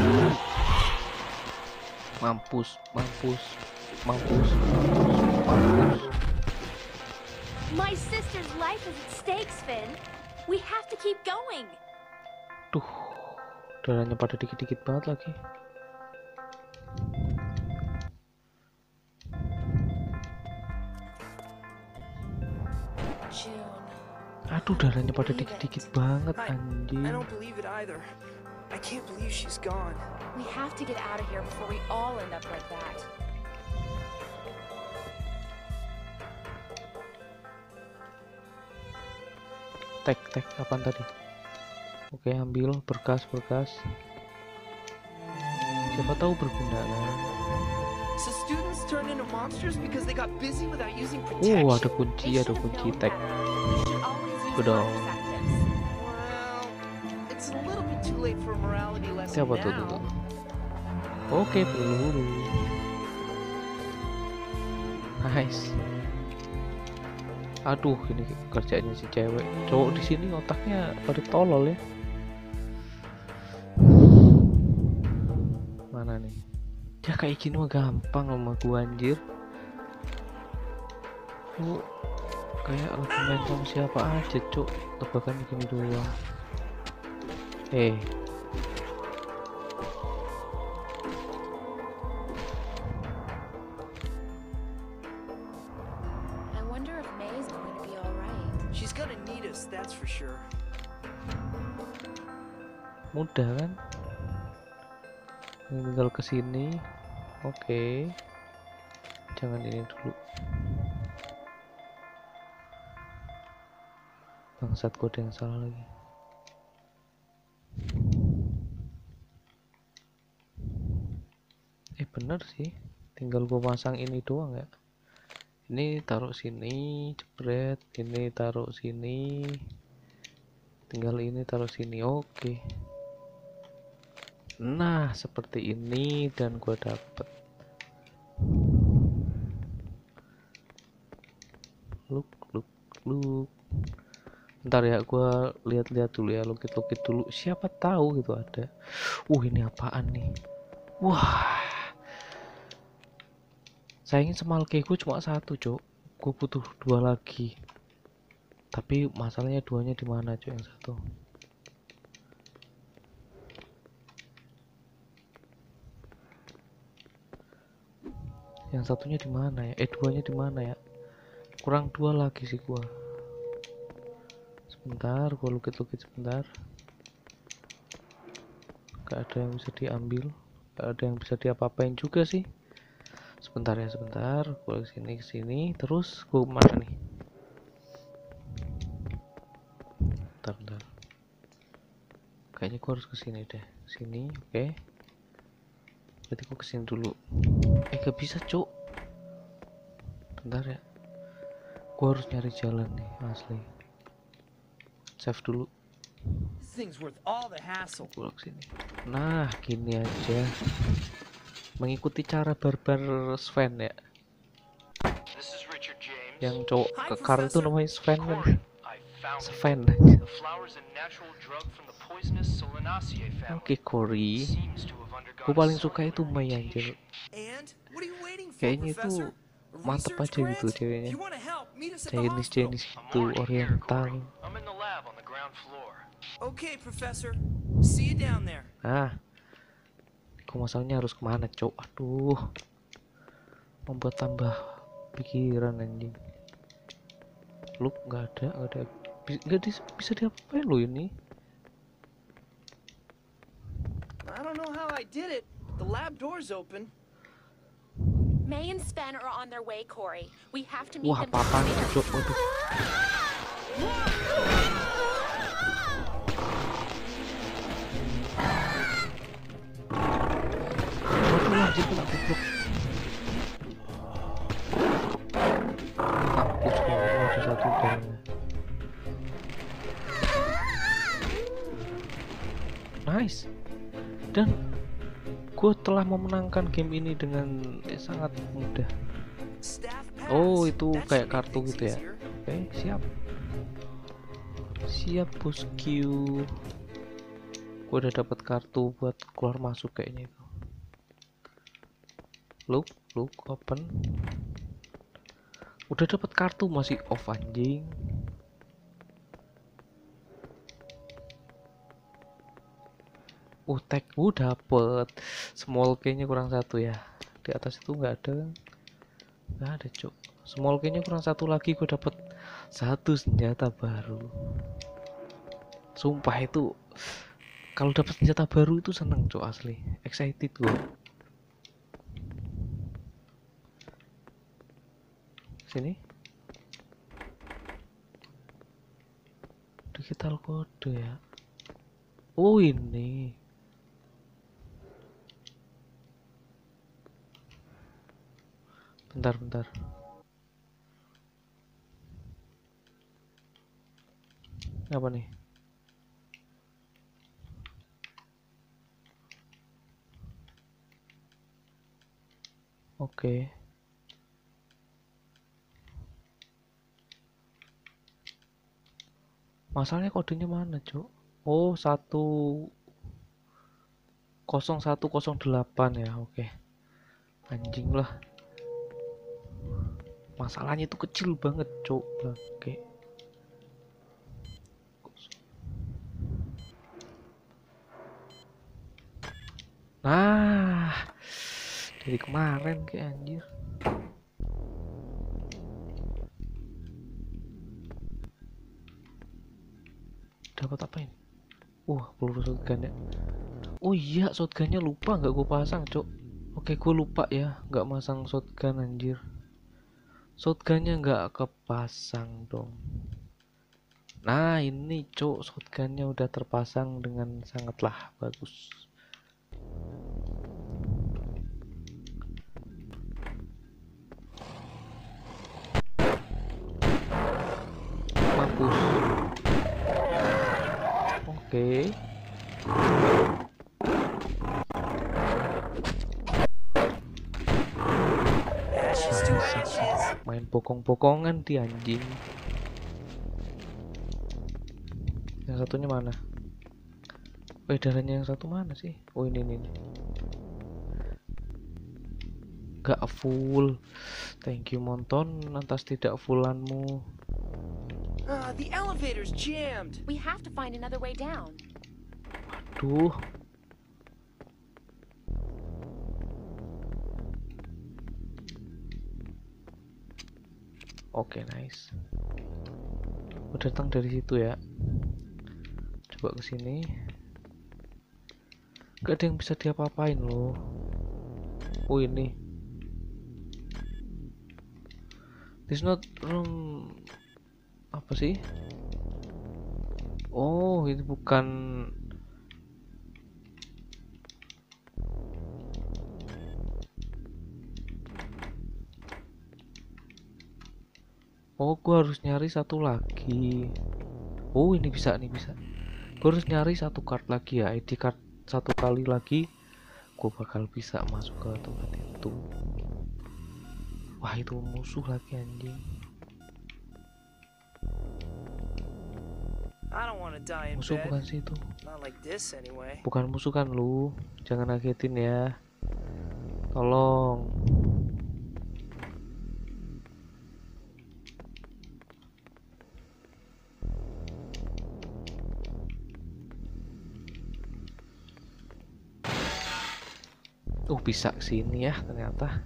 Mampus, mampus, mampus, mampus, mampus. My sister's life is at stake, Finn. We have to keep going. Duh, darahnya pada dikit-dikit banget lagi. June. Aduh, darahnya pada dikit-dikit banget I anjing. don't believe it either. I can't believe she's gone. We have to get out of here before we all end up like that. Tek apaan tadi? Oke, ambil berkas. Siapa tahu berguna kan? So students turn into monsters because they got busy without using protection. Ada kunci, tek. You should always use Udah. contraceptives. Well, it's a little bit too late for a morality lesson Siapa tuh? now. Oke, peluru. Nice. Aduh, ini kerjanya si cewek. Cowok di sini otaknya pada tolol ya. Mana nih? Ya kayak gini mah gampang sama gua anjir. Lu kayak lagi main sama siapa aja, cuk. Tebakan gini doang. I wonder if May's going to be all right. She's gonna need us, that's for sure. Mudah kan? Ini tinggal kesini. Oke. Jangan ini dulu. Bangsat, kode yang salah lagi. Bener sih. Tinggal gua pasang ini doang ya. Ini taruh sini, jebret. Ini taruh sini. Tinggal ini taruh sini. Oke. Nah, seperti ini dan gua dapet. Look. Bentar ya, gua lihat-lihat dulu ya, lukit-lukit dulu. Siapa tahu gitu ada. Ini apaan nih? Wah. Sayangnya semalke gue cuma satu, cok. Gue butuh 2 lagi. Tapi masalahnya duanya di mana, cok, yang satu? Yang satunya di mana ya? Duanya di mana ya? Kurang 2 lagi sih gua. Sebentar, gua lukit-lukit sebentar. Gak ada yang bisa diambil, gak ada yang bisa diapa-apain juga sih. Sebentar, gua ke sini, terus gua mana nih? Bentar. Kayaknya gua harus ke sini deh. Sini, oke. Berarti gua kesini dulu. Gak bisa, cuk. Bentar ya. Gua harus nyari jalan nih, asli. Save dulu. Thing's worth all the hassle. Gua kesini. Nah, gini aja. Mengikuti cara barbar Sven ya. Yang cowok kekar itu namanya Sven kan. Sven. Oke, Cory. Gue paling suka itu May anjir. Kayaknya itu mantep aja gitu ceweknya. Chinese itu oriental. Okay, Professor. See you down there. Kok masalahnya harus kemana, cok? Aduh, membuat tambah pikiran anjing. Lu nggak ada, bisa diapain lo ini? I don't know how I did it. The lab door's open. May and Sven are on their way, Corey. We have to meet Wah, them. apa-apaan itu, cok? Waduh. Anjir, kena goblok. Ada satu dan nice. Dan gue telah memenangkan game ini dengan sangat mudah. Itu kayak kartu gitu ya. Oke, siap bosku. Gue udah dapat kartu buat keluar masuk kayaknya itu. Look, open. Udah dapat kartu masih off anjing. Tag dapet. Small key-nya kurang 1 ya. Di atas itu nggak ada cuk. Small key-nya kurang 1 lagi, gue dapet 1 senjata baru. Sumpah itu kalau dapat senjata baru itu seneng cuk, asli excited gue. Sini digital kode ya. Oh ini bentar apa nih? Oke. Masalahnya kodenya mana cuk? Oh 10108 ya. Oke. Anjing lah, masalahnya itu kecil banget cuk. Oke. Nah, dari kemarin kayak anjir. Dapat apa ini? Peluru shotgun ya. Oh iya, shotgunnya lupa nggak gue pasang cuk. Oke, gue lupa ya nggak masang shotgun anjir. Shotgunnya nggak kepasang dong. Nah ini cuk, shotgunnya udah terpasang dengan sangatlah bagus. Mampus. Oke. Main pokong-pokongan di anjing. Yang satunya mana? Darahnya yang satu mana sih? Oh ini. Gak full. Thank you Monton atas tidak fullanmu. The elevator's jammed. We have to find another way down. Aduh. Oke, nice. Datang dari situ ya. Coba ke sini. Gak ada yang bisa diapa-apain loh. Oh ini. This not room. Apa sih? Oh, ini bukan. Oh, gua harus nyari satu lagi. Oh, ini bisa. Gua harus nyari satu card lagi ya. ID card satu kali lagi, gua bakal bisa masuk ke tempat itu. Wah, itu musuh lagi anjing. Musuh bukan sih itu. Bukan musuh kan lu. Jangan ngagetin ya. Tolong. Bisa kesini ya ternyata.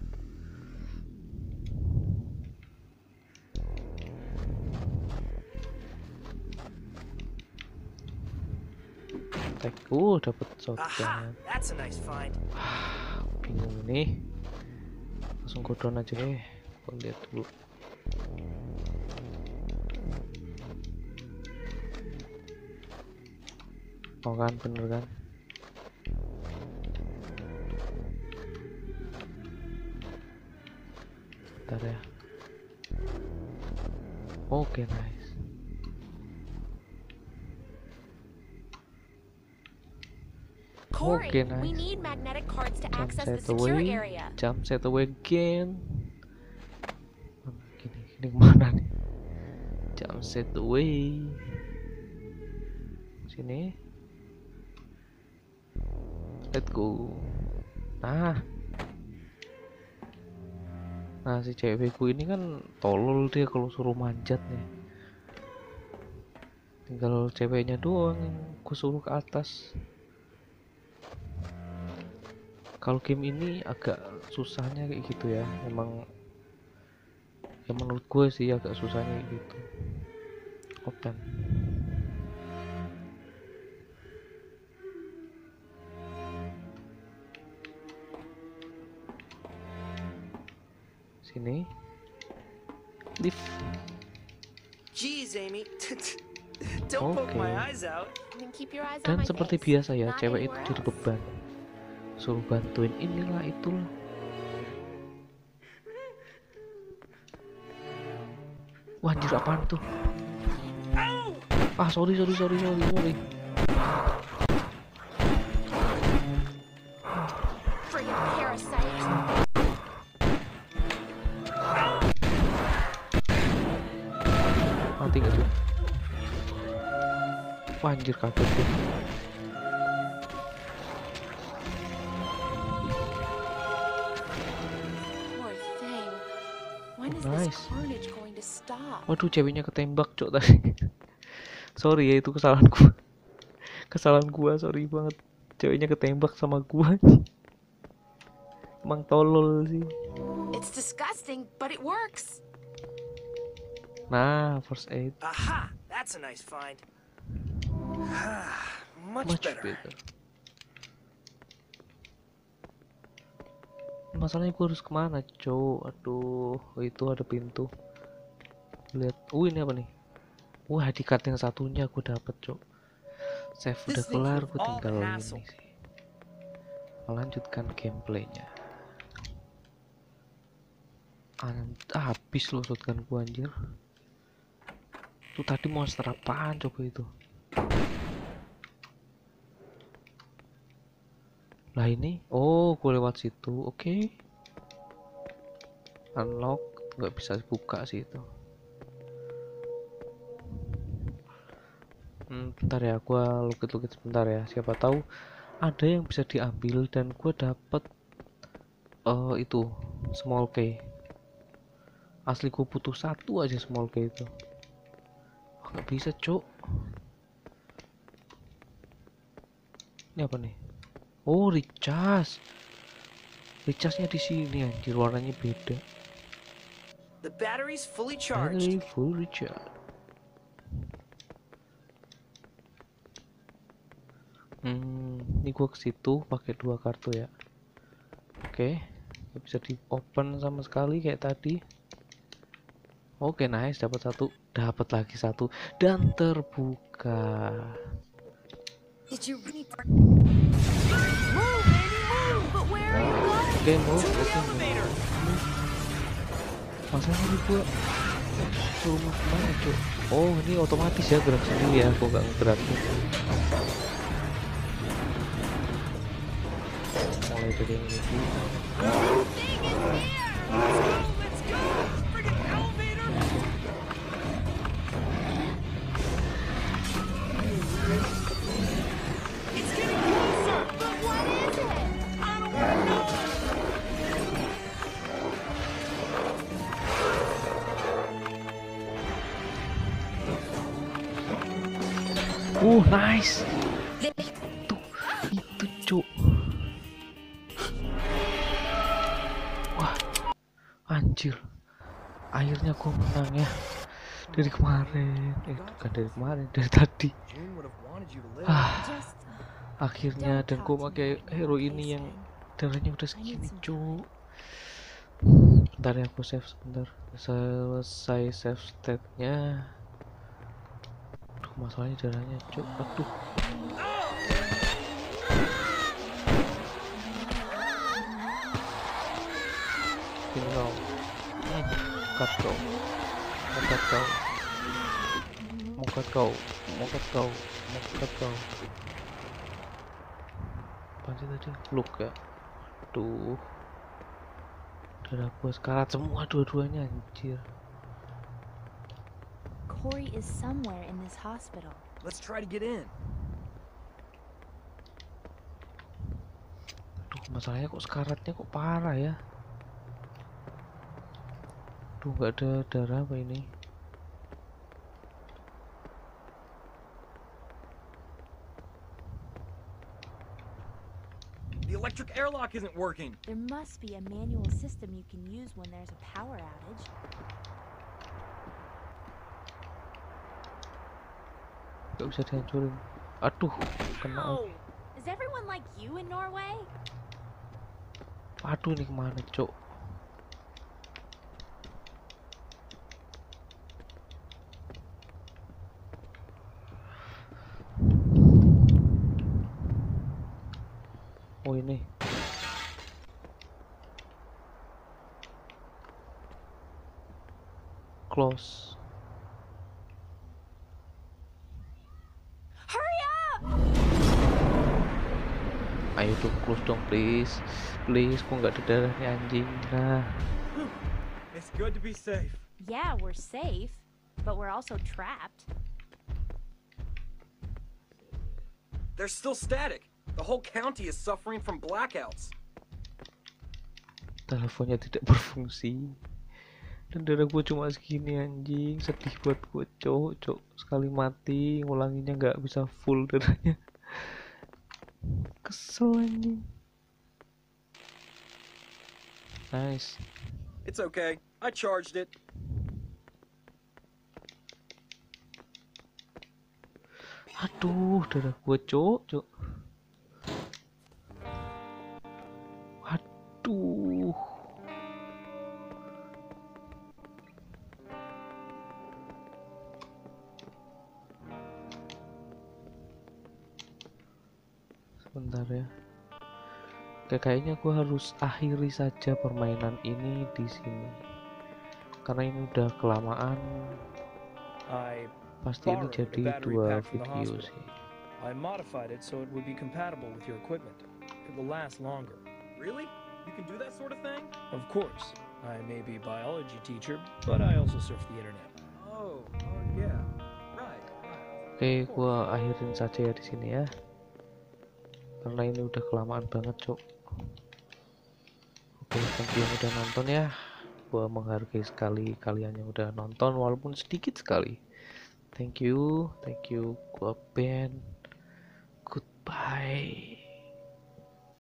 Dapat shotgun. Bingung nih. Langsung go down aja deh. Gua lihat dulu. Oh kan, bener kan? Bentar ya. Oke, nice. Corey, Okay, nice. we need magnetic cards to Jump access the set secure away. area. Jump set away again. Gini kemana nih? Jump set away. Sini. Let's go. Nah, si cewekku ini kan tolol dia kalau suruh manjat nih. Tinggal ceweknya doang yang ku suruh ke atas. Kalau game ini agak susahnya kayak gitu ya, emang ya menurut gue sih agak susahnya kayak gitu. Open. Sini. Lift. Jeez, Amy. Don't poke my eyes out. And then keep your eyes on Dan my seperti face, biasa ya, not cewek itu anywhere jadi else. beban. Suruh bantuin inilah itulah. Wah, anjir apaan tuh? Ah, sorry. Friggin' parasite. Mati gak tuh? Wah, anjir kaget tuh. Poor thing. When is Nice. this carnage going to stop? Waduh, ceweknya ketembak cok tadi. Sorry ya, itu kesalahan gua. Kesalahan gua, sorry banget. Ceweknya ketembak sama gua. Emang tolol sih. It's disgusting, but it works. Nah, first aid Aha! That's a nice find. Much much better. better. Masalahnya gua harus kemana cok? Aduh, itu ada pintu. Lihat, ini apa nih? Wah, di card yang satunya aku dapat cok. Save udah This thing's kelar, worth gue all tinggal the ini hassle. sih. Melanjutkan gameplaynya. Habis loh shotgun gua anjir. Tuh tadi monster apaan coba itu? Lah ini, oh gue lewat situ, oke. Unlock, nggak bisa buka sih itu. Bentar ya, gua lukit-lukit sebentar ya. Siapa tahu ada yang bisa diambil dan gua dapet itu small key. Asli gua butuh satu aja small key itu. Nggak bisa cok. Ini apa nih? Oh, recharge. Recharge-nya di sini anjir, warnanya beda. The battery's fully charged. Battery full recharge. Ini gua ke situ pakai 2 kartu ya. Oke, nggak bisa di open sama sekali kayak tadi. Oke, nice, dapat satu, dapat lagi satu dan terbuka. Did you really move, baby, move? But where are you going? Oke, move, To the oke, elevator. Masalahnya ini gua suruh move kemana cuy? Oh, ini otomatis ya, gerak sendiri ya, gua nggak gerak. Mulai dari yang ini. Thing is here. Let's go. Friggin' elevator. It's getting closer. But what is it? I don't know. Nice. Itu cuk. Wah, anjir. Akhirnya gua menang ya. Dari kemarin, bukan dari kemarin, dari tadi. June would have wanted you to live. Just Akhirnya, dan gua pakai hero ini yang darahnya udah segini cuk. Bentar ya, aku save sebentar. Selesai save state-nya. Aduh, masalahnya darahnya cuk. Aduh. Ini kau. Cut kau. Mukat kau. Mukat kau. Mukat kau. Mukat kau. Apa sih tadi? Look ya. Tuh. Darah gua sekarat semua dua-duanya anjir. Corey is somewhere in this hospital. Let's try to get in. Masalahnya kok sekaratnya kok parah ya. Duh, nggak ada darah apa ini? The electric airlock isn't working. There must be a manual system you can use when there's a power outage. Gak bisa dihancurin. Aduh, kena. Ow! Is everyone like you in Norway? Aduh, ini kemana, cok? Oh, ini. Close. Hurry up! Ayo dong, close dong, please. Please, kok nggak ada darahnya anjing. Nah, It's good to be safe. Yeah, we're safe, but we're also trapped. There's still static. The whole county is suffering from blackouts. teleponnya tidak berfungsi. Dan darah gue cuma segini anjing. Sedih buat gue, cok. Sekali mati, ngulanginnya nggak bisa full darahnya. Kesel anjing. Nice. It's okay. I charged it. Aduh, darah gue, cok. Aduh. Sebentar ya. Oke, kayaknya gue harus akhiri saja permainan ini di sini. Karena ini udah kelamaan. I Pasti ini borrowed a jadi battery 2 pack from the video hospital. sih. I modified it so it would be compatible with your equipment. It will last longer. Really? You can do that sort of thing? Of course, I may be a biology teacher, but I also surf the internet. Oh, yeah. Right. Oke, gue akhirin saja ya di sini ya. Karena ini udah kelamaan banget, cok. Oke, thank you yang udah nonton ya. Gue menghargai sekali kalian yang udah nonton walaupun sedikit sekali. Thank you. Gue Ben. Goodbye.